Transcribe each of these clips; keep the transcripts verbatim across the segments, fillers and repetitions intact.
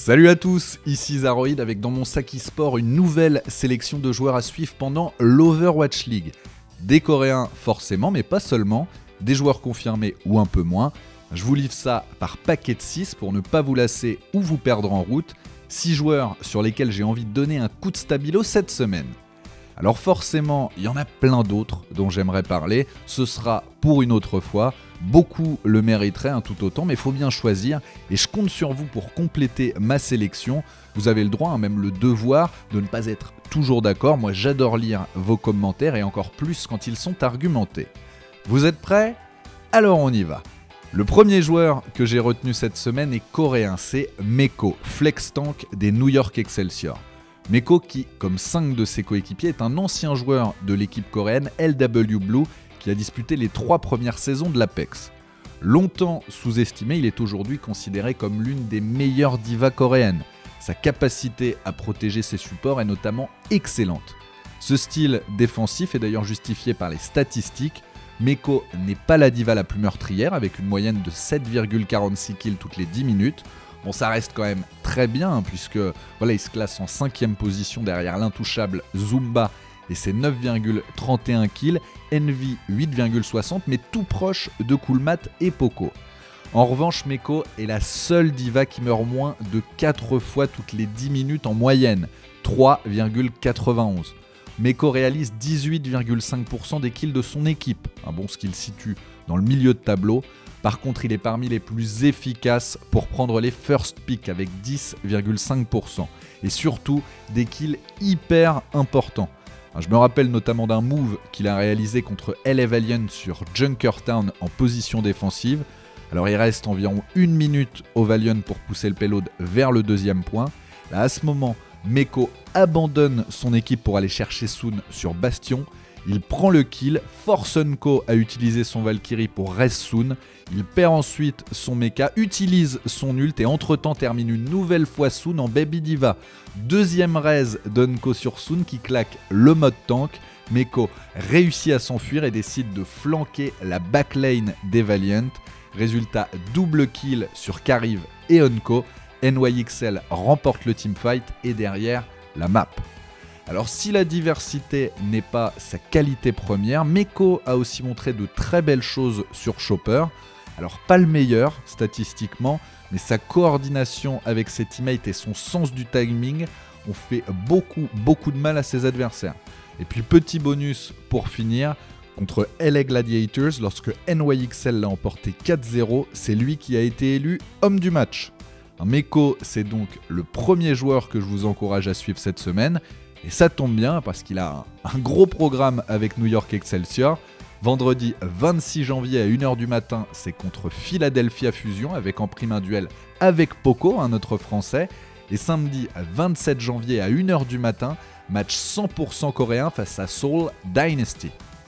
Salut à tous, ici Zaroid avec dans mon sac e-sport une nouvelle sélection de joueurs à suivre pendant l'Overwatch League. Des Coréens forcément, mais pas seulement, des joueurs confirmés ou un peu moins. Je vous livre ça par paquet de six pour ne pas vous lasser ou vous perdre en route. six joueurs sur lesquels j'ai envie de donner un coup de stabilo cette semaine. Alors forcément, il y en a plein d'autres dont j'aimerais parler, ce sera pour une autre fois. Beaucoup le mériteraient hein, tout autant, mais il faut bien choisir et je compte sur vous pour compléter ma sélection. Vous avez le droit, hein, même le devoir, de ne pas être toujours d'accord. Moi j'adore lire vos commentaires et encore plus quand ils sont argumentés. Vous êtes prêts? Alors on y va. Le premier joueur que j'ai retenu cette semaine est coréen, c'est Meko, flex tank des New York Excelsior. Meko qui, comme cinq de ses coéquipiers, est un ancien joueur de l'équipe coréenne L W Blue qui a disputé les trois premières saisons de l'Apex. Longtemps sous-estimé, il est aujourd'hui considéré comme l'une des meilleures divas coréennes. Sa capacité à protéger ses supports est notamment excellente. Ce style défensif est d'ailleurs justifié par les statistiques. Meko n'est pas la diva la plus meurtrière avec une moyenne de sept virgule quarante-six kills toutes les dix minutes. Bon, ça reste quand même très bien hein, puisque voilà, il se classe en cinquième position derrière l'intouchable Zumba et ses neuf virgule trente et un kills, Envy huit virgule soixante, mais tout proche de Coolmat et Poco. En revanche, Meko est la seule diva qui meurt moins de quatre fois toutes les dix minutes en moyenne, trois virgule quatre-vingt-onze. Meko réalise dix-huit virgule cinq pour cent des kills de son équipe, un bon skill situe dans le milieu de tableau. Par contre, il est parmi les plus efficaces pour prendre les first picks avec dix virgule cinq pour cent et surtout des kills hyper importants. Je me rappelle notamment d'un move qu'il a réalisé contre L A Valiant sur Junkertown en position défensive. Alors il reste environ une minute au Valiant pour pousser le payload vers le deuxième point. Là, à ce moment, Meko abandonne son équipe pour aller chercher Soon sur Bastion. Il prend le kill, force Unco à utiliser son Valkyrie pour res Soon. Il perd ensuite son mecha, utilise son ult et entre-temps termine une nouvelle fois Soon en Baby Diva. Deuxième res d'Unco sur Soon qui claque le mode tank. Meko réussit à s'enfuir et décide de flanquer la backlane des Valiant. Résultat, double kill sur Kariv et Unco. N Y X L remporte le teamfight et derrière la map. Alors si la diversité n'est pas sa qualité première, Meko a aussi montré de très belles choses sur Chopper. Alors pas le meilleur statistiquement, mais sa coordination avec ses teammates et son sens du timing ont fait beaucoup beaucoup de mal à ses adversaires. Et puis petit bonus pour finir, contre L A Gladiators, lorsque N Y X L l'a emporté quatre zéro, c'est lui qui a été élu homme du match. Meko, c'est donc le premier joueur que je vous encourage à suivre cette semaine. Et ça tombe bien parce qu'il a un, un gros programme avec New York Excelsior. Vendredi vingt-six janvier à une heure du matin, c'est contre Philadelphia Fusion avec en prime un duel avec Poco, un autre français. Et samedi vingt-sept janvier à une heure du matin, match cent pour cent coréen face à Seoul Dynasty.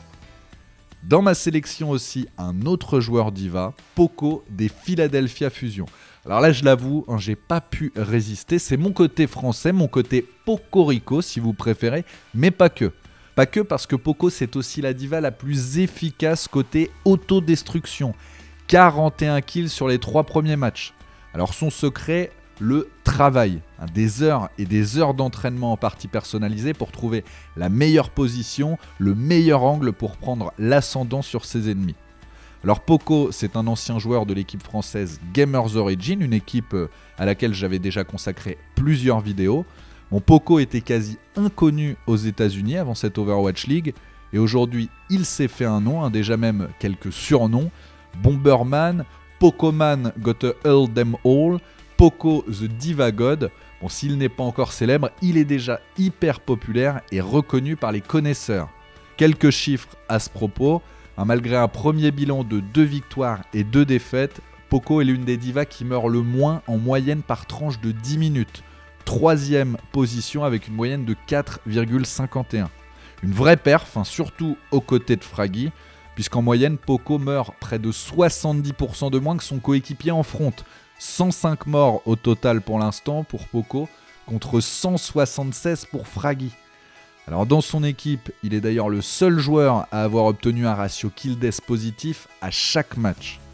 Dans ma sélection aussi, un autre joueur diva, Poco des Philadelphia Fusion. Alors là, je l'avoue, hein, j'ai pas pu résister. C'est mon côté français, mon côté Pocorico si vous préférez, mais pas que. Pas que parce que Poco, c'est aussi la diva la plus efficace côté autodestruction. quarante et un kills sur les trois premiers matchs. Alors son secret, le travail. Hein, des heures et des heures d'entraînement en partie personnalisée pour trouver la meilleure position, le meilleur angle pour prendre l'ascendant sur ses ennemis. Alors Poco, c'est un ancien joueur de l'équipe française Gamers Origin, une équipe à laquelle j'avais déjà consacré plusieurs vidéos. Mon Poco était quasi inconnu aux États-Unis avant cette Overwatch League, et aujourd'hui il s'est fait un nom, hein, déjà même quelques surnoms. Bomberman, Pocoman got a hull them all, Poco the Diva God. Bon, s'il n'est pas encore célèbre, il est déjà hyper populaire et reconnu par les connaisseurs. Quelques chiffres à ce propos. Hein, malgré un premier bilan de deux victoires et deux défaites, Poco est l'une des divas qui meurt le moins en moyenne par tranche de dix minutes. Troisième position avec une moyenne de quatre virgule cinquante et un. Une vraie perf, hein, surtout aux côtés de Fragi, puisqu'en moyenne, Poco meurt près de soixante-dix pour cent de moins que son coéquipier en front. cent cinq morts au total pour l'instant pour Poco, contre cent soixante-seize pour Fragi. Alors dans son équipe, il est d'ailleurs le seul joueur à avoir obtenu un ratio kill death positif à chaque match.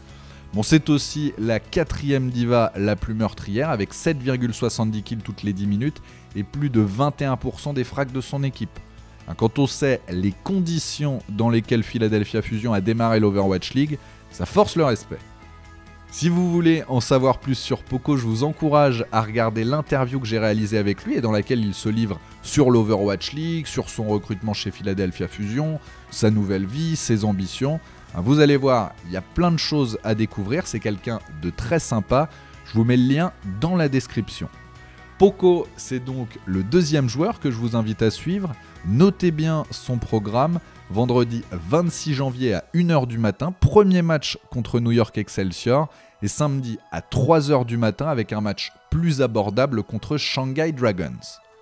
Bon, c'est aussi la quatrième diva la plus meurtrière avec sept virgule soixante-dix kills toutes les dix minutes et plus de vingt et un pour cent des frags de son équipe. Quand on sait les conditions dans lesquelles Philadelphia Fusion a démarré l'Overwatch League, ça force le respect. Si vous voulez en savoir plus sur Poko, je vous encourage à regarder l'interview que j'ai réalisée avec lui et dans laquelle il se livre sur l'Overwatch League, sur son recrutement chez Philadelphia Fusion, sa nouvelle vie, ses ambitions. Vous allez voir, il y a plein de choses à découvrir, c'est quelqu'un de très sympa, je vous mets le lien dans la description. Poko, c'est donc le deuxième joueur que je vous invite à suivre. Notez bien son programme, vendredi vingt-six janvier à une heure du matin, premier match contre New York Excelsior, et samedi à trois heures du matin avec un match plus abordable contre Shanghai Dragons.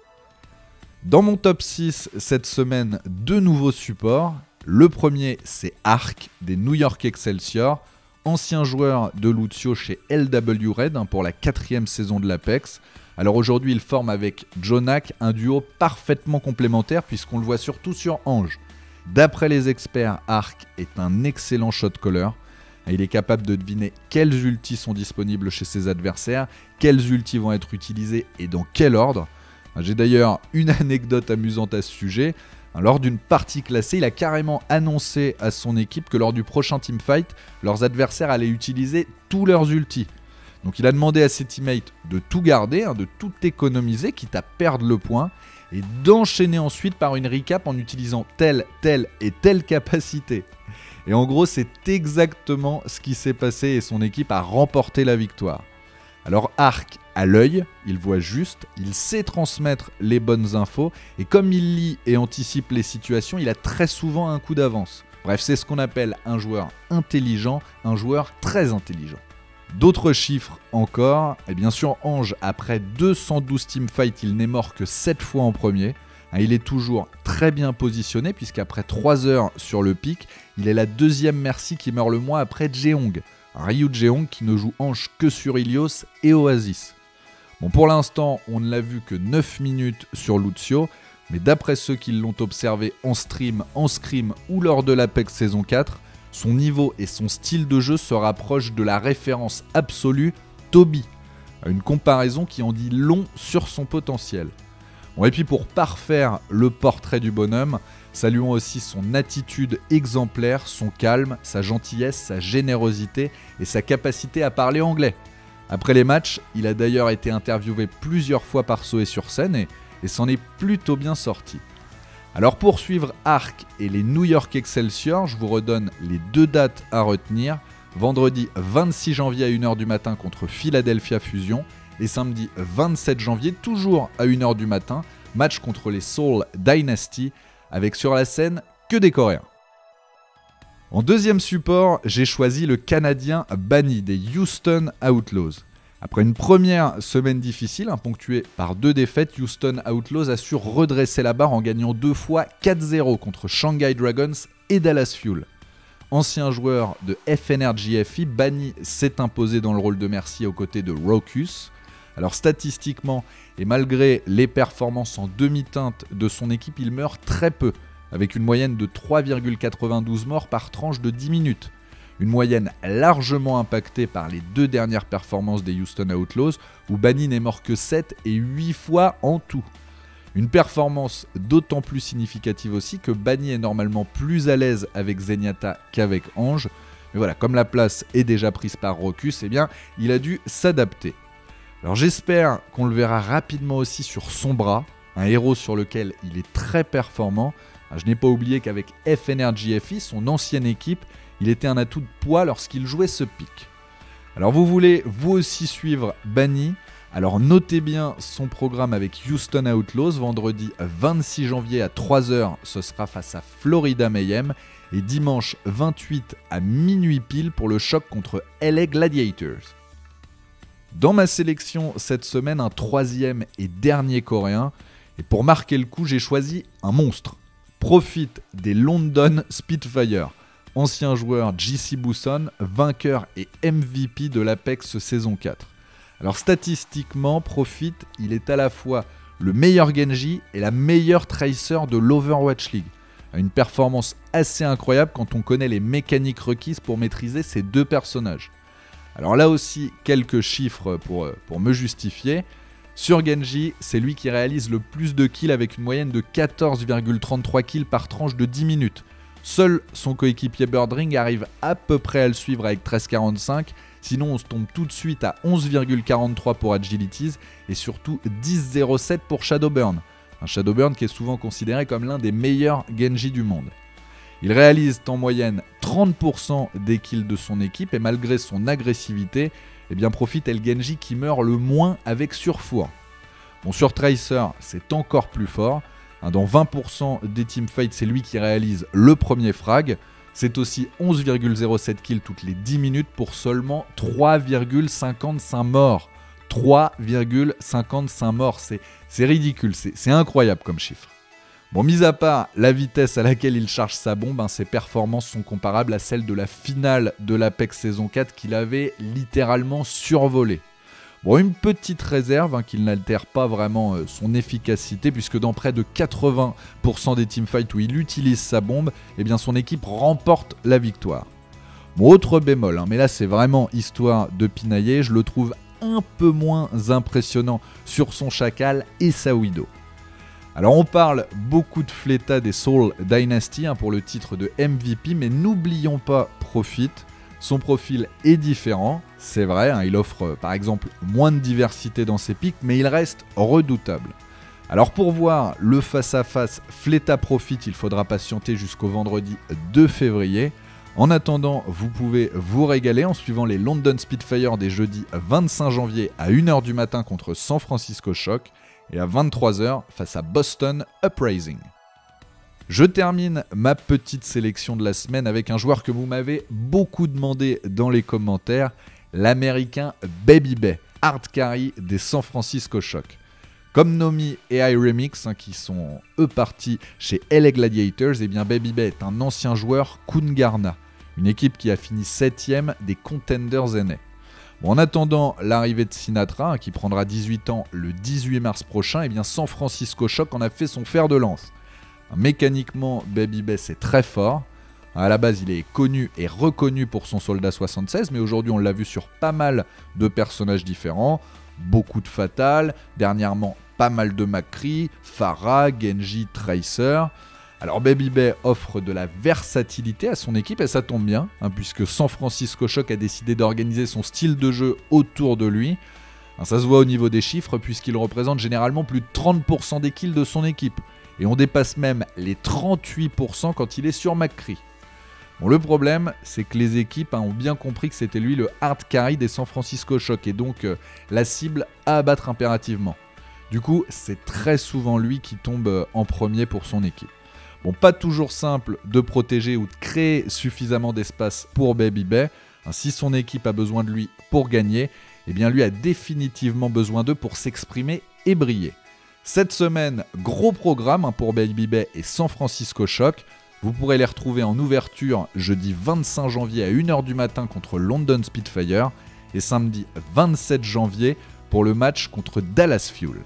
Dans mon top six cette semaine, deux nouveaux supports. Le premier, c'est Arc des New York Excelsior, ancien joueur de Lucio chez L W Red hein, pour la quatrième saison de l'Apex. Alors aujourd'hui, il forme avec Jonak un duo parfaitement complémentaire puisqu'on le voit surtout sur Ange. D'après les experts, Arc est un excellent shot caller. Il est capable de deviner quels ultis sont disponibles chez ses adversaires, quels ultis vont être utilisés et dans quel ordre. J'ai d'ailleurs une anecdote amusante à ce sujet. Lors d'une partie classée, il a carrément annoncé à son équipe que lors du prochain teamfight, leurs adversaires allaient utiliser tous leurs ultis. Donc il a demandé à ses teammates de tout garder, hein, de tout économiser, quitte à perdre le point, et d'enchaîner ensuite par une recap en utilisant telle, telle et telle capacité. Et en gros, c'est exactement ce qui s'est passé et son équipe a remporté la victoire. Alors Arc a l'œil, il voit juste, il sait transmettre les bonnes infos, et comme il lit et anticipe les situations, il a très souvent un coup d'avance. Bref, c'est ce qu'on appelle un joueur intelligent, un joueur très intelligent. D'autres chiffres encore, et bien sûr Ange, après deux cent douze teamfights, il n'est mort que sept fois en premier. Il est toujours très bien positionné puisqu'après trois heures sur le pic, il est la deuxième Mercy qui meurt le moins après Jeong. Ryu Jeong qui ne joue Ange que sur Ilios et Oasis. Bon, pour l'instant, on ne l'a vu que neuf minutes sur Lucio, mais d'après ceux qui l'ont observé en stream, en scrim ou lors de l'Apex saison quatre, son niveau et son style de jeu se rapprochent de la référence absolue Toby. Une comparaison qui en dit long sur son potentiel. Bon, et puis pour parfaire le portrait du bonhomme, saluons aussi son attitude exemplaire, son calme, sa gentillesse, sa générosité et sa capacité à parler anglais. Après les matchs, il a d'ailleurs été interviewé plusieurs fois par Soé sur scène et, et s'en est plutôt bien sorti. Alors pour suivre Arc et les New York Excelsior, je vous redonne les deux dates à retenir. Vendredi vingt-six janvier à une heure du matin contre Philadelphia Fusion et samedi vingt-sept janvier, toujours à une heure du matin, match contre les Seoul Dynasty avec sur la scène que des Coréens. En deuxième support, j'ai choisi le Canadien Banny des Houston Outlaws. Après une première semaine difficile, hein, ponctuée par deux défaites, Houston Outlaws a su redresser la barre en gagnant deux fois quatre zéro contre Shanghai Dragons et Dallas Fuel. Ancien joueur de F N R G F I, Banny s'est imposé dans le rôle de Mercy aux côtés de Rokus. Alors statistiquement, et malgré les performances en demi-teinte de son équipe, il meurt très peu, avec une moyenne de trois virgule quatre-vingt-douze morts par tranche de dix minutes. Une moyenne largement impactée par les deux dernières performances des Houston Outlaws, où Banny n'est mort que sept et huit fois en tout. Une performance d'autant plus significative aussi que Banny est normalement plus à l'aise avec Zenyatta qu'avec Ange. Mais voilà, comme la place est déjà prise par Rokus, eh bien, il a dû s'adapter. Alors j'espère qu'on le verra rapidement aussi sur son bras, un héros sur lequel il est très performant. Je n'ai pas oublié qu'avec F N R G F I, son ancienne équipe, il était un atout de poids lorsqu'il jouait ce pic. Alors vous voulez vous aussi suivre Banny, alors notez bien son programme avec Houston Outlaws, vendredi vingt-six janvier à trois heures, ce sera face à Florida Mayhem, et dimanche vingt-huit à minuit pile pour le choc contre L A Gladiators. Dans ma sélection cette semaine, un troisième et dernier coréen, et pour marquer le coup, j'ai choisi un monstre. Profite des London Spitfire. Ancien joueur J C Buson, vainqueur et M V P de l'Apex saison quatre. Alors statistiquement, Profit, il est à la fois le meilleur Genji et la meilleure Tracer de l'Overwatch League. Une performance assez incroyable quand on connaît les mécaniques requises pour maîtriser ces deux personnages. Alors là aussi, quelques chiffres pour, pour me justifier. Sur Genji, c'est lui qui réalise le plus de kills avec une moyenne de quatorze virgule trente-trois kills par tranche de dix minutes. Seul son coéquipier Birdring arrive à peu près à le suivre avec treize virgule quarante-cinq, sinon on se tombe tout de suite à onze virgule quarante-trois pour Agilities et surtout dix virgule zéro sept pour Shadowburn. Un Shadowburn qui est souvent considéré comme l'un des meilleurs Genji du monde. Il réalise en moyenne trente pour cent des kills de son équipe et malgré son agressivité, eh bien profite El Genji qui meurt le moins avec Surfour. Bon, sur Tracer, c'est encore plus fort. Dans vingt pour cent des teamfights, c'est lui qui réalise le premier frag. C'est aussi onze virgule zéro sept kills toutes les dix minutes pour seulement trois virgule cinquante-cinq morts. trois virgule cinquante-cinq morts, c'est, c'est ridicule, c'est, c'est incroyable comme chiffre. Bon, mis à part la vitesse à laquelle il charge sa bombe, hein, ses performances sont comparables à celles de la finale de l'Apex saison quatre qu'il avait littéralement survolé. Bon, une petite réserve hein, qui n'altère pas vraiment euh, son efficacité puisque dans près de quatre-vingts pour cent des teamfights où il utilise sa bombe, eh bien son équipe remporte la victoire. Bon, autre bémol, hein, mais là c'est vraiment histoire de pinailler, je le trouve un peu moins impressionnant sur son Chacal et sa Widow. Alors on parle beaucoup de Fleta des Soul Dynasty hein, pour le titre de M V P, mais n'oublions pas Profit. Son profil est différent, c'est vrai, hein, il offre par exemple moins de diversité dans ses pics, mais il reste redoutable. Alors pour voir le face-à-face Fleta Profit, il faudra patienter jusqu'au vendredi deux février. En attendant, vous pouvez vous régaler en suivant les London Spitfire des jeudis vingt-cinq janvier à une heure du matin contre San Francisco Shock et à vingt-trois heures face à Boston Uprising. Je termine ma petite sélection de la semaine avec un joueur que vous m'avez beaucoup demandé dans les commentaires, l'américain Babybay, hard carry des San Francisco Shock. Comme Nomi et iRemix, hein, qui sont eux partis chez L A Gladiators, et bien Babybay est un ancien joueur Kungarna, une équipe qui a fini septième des Contenders N A. Bon, en attendant l'arrivée de Sinatra, hein, qui prendra dix-huit ans le dix-huit mars prochain, et bien San Francisco Shock en a fait son fer de lance. Mécaniquement, Babybay c'est très fort. À la base, il est connu et reconnu pour son soldat soixante-seize, mais aujourd'hui, on l'a vu sur pas mal de personnages différents. Beaucoup de Fatal, dernièrement, pas mal de McCree, Pharah, Genji, Tracer. Alors, Babybay offre de la versatilité à son équipe, et ça tombe bien, hein, puisque San Francisco Shock a décidé d'organiser son style de jeu autour de lui. Hein, ça se voit au niveau des chiffres, puisqu'il représente généralement plus de trente pour cent des kills de son équipe. Et on dépasse même les trente-huit pour cent quand il est sur McCree. Bon, le problème, c'est que les équipes hein, ont bien compris que c'était lui le hard carry des San Francisco Shock et donc euh, la cible à abattre impérativement. Du coup, c'est très souvent lui qui tombe euh, en premier pour son équipe. Bon, pas toujours simple de protéger ou de créer suffisamment d'espace pour Babybay. Hein, si son équipe a besoin de lui pour gagner, eh bien lui a définitivement besoin d'eux pour s'exprimer et briller. Cette semaine, gros programme hein, pour Babybay et San Francisco Shock. Vous pourrez les retrouver en ouverture jeudi vingt-cinq janvier à une heure du matin contre London Spitfire et samedi vingt-sept janvier pour le match contre Dallas Fuel.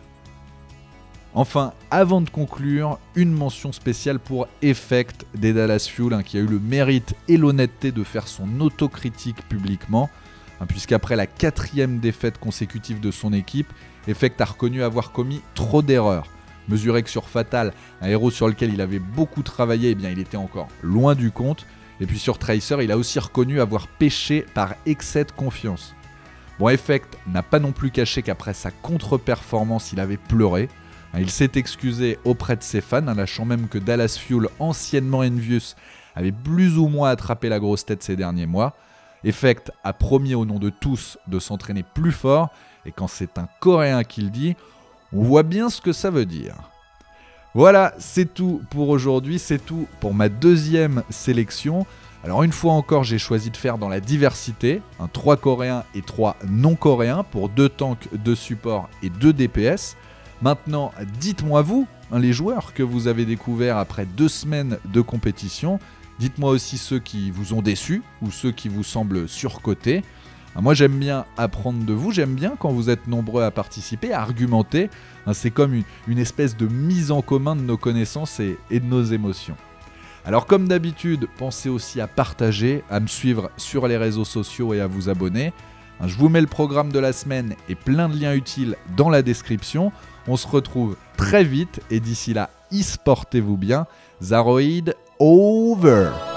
Enfin, avant de conclure, une mention spéciale pour Effect des Dallas Fuel hein, qui a eu le mérite et l'honnêteté de faire son autocritique publiquement, hein, puisqu'après la quatrième défaite consécutive de son équipe, Effect a reconnu avoir commis trop d'erreurs. Mesuré que sur Fatal, un héros sur lequel il avait beaucoup travaillé, eh bien il était encore loin du compte. Et puis sur Tracer, il a aussi reconnu avoir péché par excès de confiance. Bon, Effect n'a pas non plus caché qu'après sa contre-performance, il avait pleuré. Il s'est excusé auprès de ses fans, lâchant même que Dallas Fuel, anciennement Envious, avait plus ou moins attrapé la grosse tête ces derniers mois. Effect a promis au nom de tous de s'entraîner plus fort, et quand c'est un Coréen qui le dit, on voit bien ce que ça veut dire. Voilà, c'est tout pour aujourd'hui, c'est tout pour ma deuxième sélection. Alors une fois encore, j'ai choisi de faire dans la diversité, un trois coréens et trois non coréens pour deux tanks, deux supports et deux D P S. Maintenant, dites-moi vous, hein, les joueurs que vous avez découverts après deux semaines de compétition. Dites-moi aussi ceux qui vous ont déçus ou ceux qui vous semblent surcotés. Moi j'aime bien apprendre de vous, j'aime bien quand vous êtes nombreux à participer, à argumenter. C'est comme une, une espèce de mise en commun de nos connaissances et, et de nos émotions. Alors comme d'habitude, pensez aussi à partager, à me suivre sur les réseaux sociaux et à vous abonner. Je vous mets le programme de la semaine et plein de liens utiles dans la description. On se retrouve très vite et d'ici là, e-sportez-vous bien. Zaroid over.